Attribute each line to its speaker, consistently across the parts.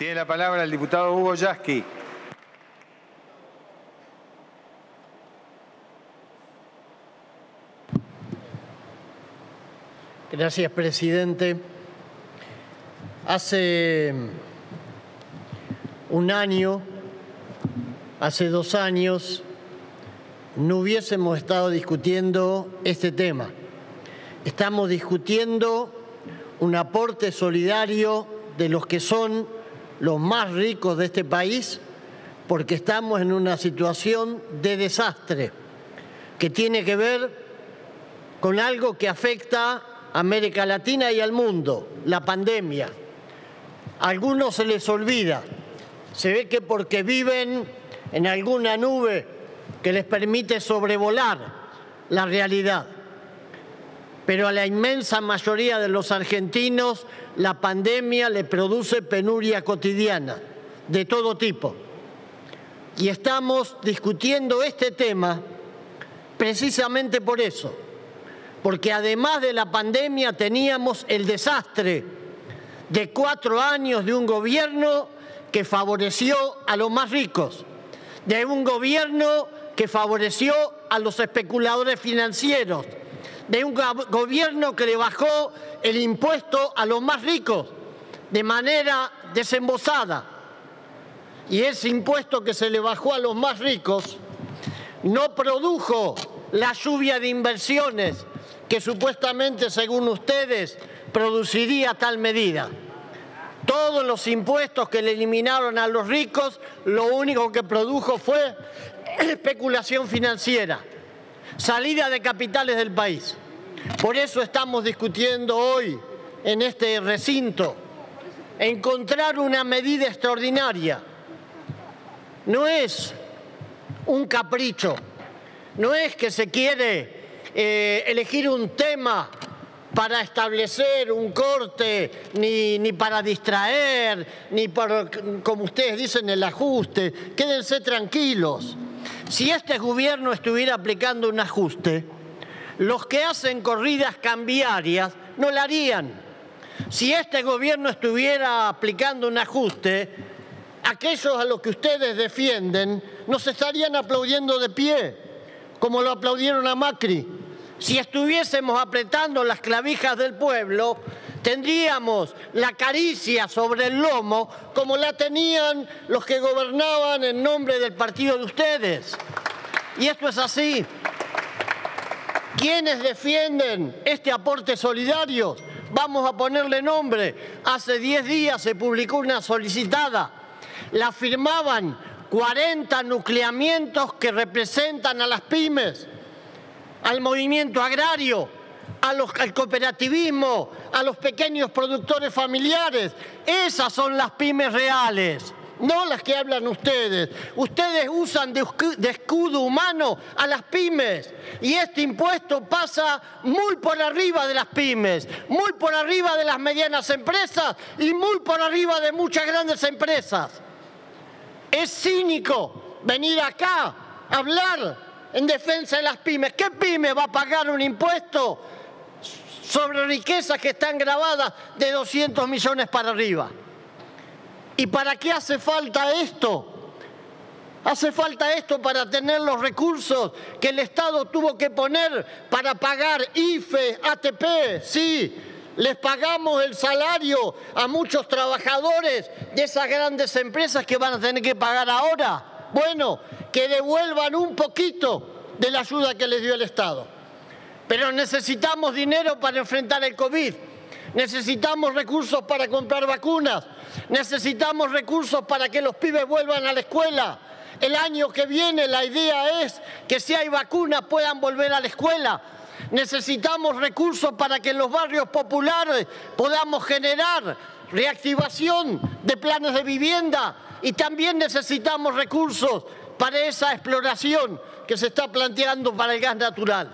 Speaker 1: Tiene la palabra el diputado Hugo Yasky.
Speaker 2: Gracias, presidente. Hace un año, hace 2 años, no hubiésemos estado discutiendo este tema. Estamos discutiendo un aporte solidario de los que son los más ricos de este país, porque estamos en una situación de desastre que tiene que ver con algo que afecta a América Latina y al mundo, la pandemia. A algunos se les olvida, se ve que porque viven en alguna nube que les permite sobrevolar la realidad. Pero a la inmensa mayoría de los argentinos la pandemia le produce penuria cotidiana, de todo tipo. Y estamos discutiendo este tema precisamente por eso, porque además de la pandemia teníamos el desastre de 4 años de un gobierno que favoreció a los más ricos, de un gobierno que favoreció a los especuladores financieros, de un gobierno que le bajó el impuesto a los más ricos de manera desembosada. Y ese impuesto que se le bajó a los más ricos no produjo la lluvia de inversiones que supuestamente, según ustedes, produciría tal medida. Todos los impuestos que le eliminaron a los ricos, lo único que produjo fue especulación financiera, salida de capitales del país. Por eso estamos discutiendo hoy en este recinto encontrar una medida extraordinaria. No es un capricho, no es que se quiere elegir un tema para establecer un corte, ni para distraer, ni para, como ustedes dicen, el ajuste. Quédense tranquilos. Si este gobierno estuviera aplicando un ajuste, los que hacen corridas cambiarias no la harían. Si este gobierno estuviera aplicando un ajuste, aquellos a los que ustedes defienden nos estarían aplaudiendo de pie, como lo aplaudieron a Macri. Si estuviésemos apretando las clavijas del pueblo, tendríamos la caricia sobre el lomo como la tenían los que gobernaban en nombre del partido de ustedes. Y esto es así. ¿Quiénes defienden este aporte solidario? Vamos a ponerle nombre. Hace 10 días se publicó una solicitada. La firmaban 40 nucleamientos que representan a las pymes, al movimiento agrario, al cooperativismo, a los pequeños productores familiares. Esas son las pymes reales, no las que hablan ustedes. Ustedes usan de escudo humano a las pymes y este impuesto pasa muy por arriba de las pymes, muy por arriba de las medianas empresas y muy por arriba de muchas grandes empresas. Es cínico venir acá a hablar en defensa de las pymes. ¿Qué pyme va a pagar un impuesto sobre riquezas que están grabadas de 200 millones para arriba? ¿Y para qué hace falta esto? Hace falta esto para tener los recursos que el Estado tuvo que poner para pagar IFE, ATP, sí. Les pagamos el salario a muchos trabajadores de esas grandes empresas que van a tener que pagar ahora. Bueno, que devuelvan un poquito de la ayuda que les dio el Estado. Pero necesitamos dinero para enfrentar el COVID. Necesitamos recursos para comprar vacunas. Necesitamos recursos para que los pibes vuelvan a la escuela. El año que viene la idea es que si hay vacunas puedan volver a la escuela. Necesitamos recursos para que en los barrios populares podamos generar reactivación de planes de vivienda y también necesitamos recursos para esa exploración que se está planteando para el gas natural.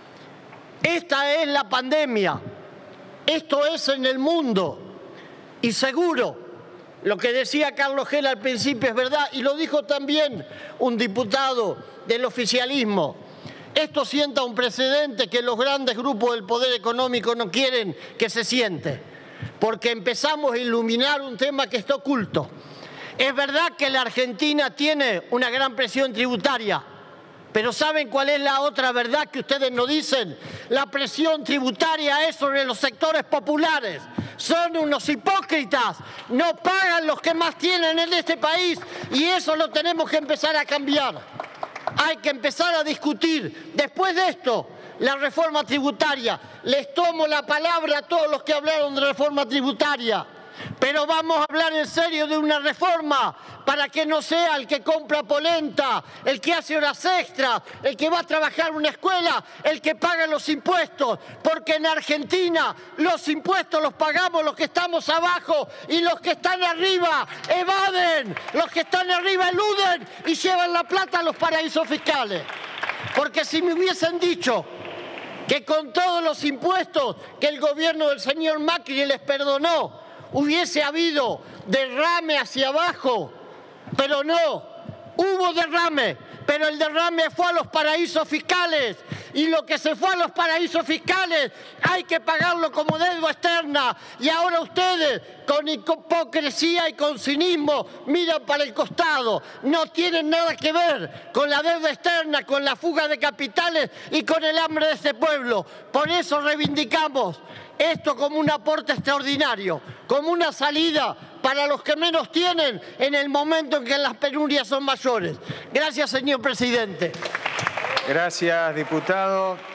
Speaker 2: Esta es la pandemia, esto es en el mundo y seguro lo que decía Carlos Gel al principio es verdad y lo dijo también un diputado del oficialismo. Esto sienta un precedente que los grandes grupos del poder económico no quieren que se siente. porque empezamos a iluminar un tema que está oculto. Es verdad que la Argentina tiene una gran presión tributaria, pero ¿saben cuál es la otra verdad que ustedes no dicen? La presión tributaria es sobre los sectores populares. Son unos hipócritas, no pagan los que más tienen en este país y eso lo tenemos que empezar a cambiar. Hay que empezar a discutir. Después de esto, la reforma tributaria. Les tomo la palabra a todos los que hablaron de reforma tributaria. Pero vamos a hablar en serio de una reforma para que no sea el que compra polenta, el que hace horas extras, el que va a trabajar en una escuela, el que paga los impuestos. Porque en Argentina los impuestos los pagamos los que estamos abajo y los que están arriba evaden, los que están arriba eluden y llevan la plata a los paraísos fiscales. Porque si me hubiesen dicho que con todos los impuestos que el gobierno del señor Macri les perdonó, hubiese habido derrame hacia abajo, pero no, hubo derrame, pero el derrame fue a los paraísos fiscales y lo que se fue a los paraísos fiscales hay que pagarlo como deuda externa y ahora ustedes con hipocresía y con cinismo miran para el costado, no tienen nada que ver con la deuda externa, con la fuga de capitales y con el hambre de este pueblo. Por eso reivindicamos esto como un aporte extraordinario, como una salida para los que menos tienen en el momento en que las penurias son mayores. Gracias, señor presidente.
Speaker 1: Gracias, diputado.